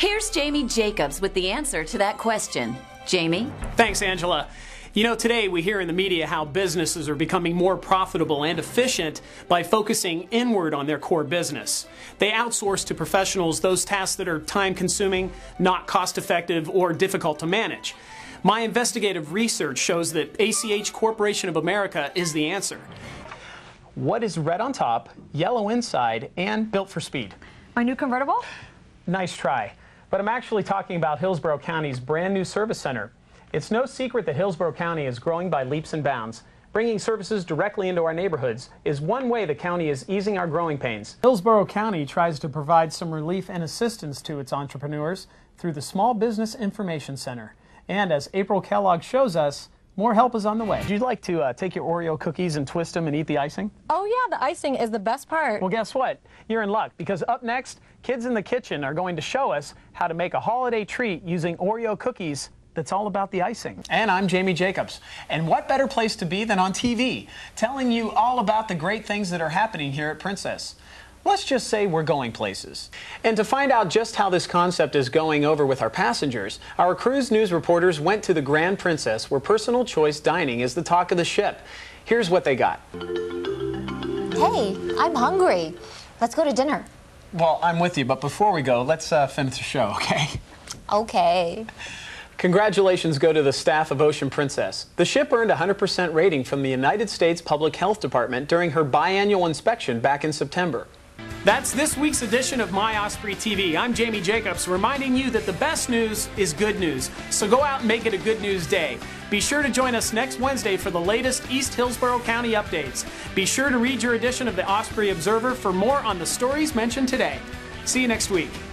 Here's Jamie Jacobs with the answer to that question. Jamie? Thanks, Angela. You know, today we hear in the media how businesses are becoming more profitable and efficient by focusing inward on their core business. They outsource to professionals those tasks that are time-consuming, not cost-effective, or difficult to manage. My investigative research shows that ACH Corporation of America is the answer. What is red on top, yellow inside, and built for speed? My new convertible? Nice try. But I'm actually talking about Hillsborough County's brand new service center. It's no secret that Hillsborough County is growing by leaps and bounds. Bringing services directly into our neighborhoods is one way the county is easing our growing pains. Hillsborough County tries to provide some relief and assistance to its entrepreneurs through the Small Business Information Center. And as April Kellogg shows us, more help is on the way. Would you like to take your Oreo cookies and twist them and eat the icing? Oh yeah, the icing is the best part. Well, guess what? You're in luck, because up next, kids in the kitchen are going to show us how to make a holiday treat using Oreo cookies that's all about the icing. And I'm Jamie Jacobs. And what better place to be than on TV, telling you all about the great things that are happening here at Princess. Let's just say we're going places. And to find out just how this concept is going over with our passengers, our cruise news reporters went to the Grand Princess, where personal choice dining is the talk of the ship. Here's what they got. Hey, I'm hungry. Let's go to dinner. Well, I'm with you, but before we go, let's finish the show, okay? Okay. Congratulations go to the staff of Ocean Princess. The ship earned a 100% rating from the United States Public Health Department during her biannual inspection back in September. That's this week's edition of My Osprey TV. I'm Jamie Jacobs, reminding you that the best news is good news. So go out and make it a good news day. Be sure to join us next Wednesday for the latest East Hillsborough County updates. Be sure to read your edition of the Osprey Observer for more on the stories mentioned today. See you next week.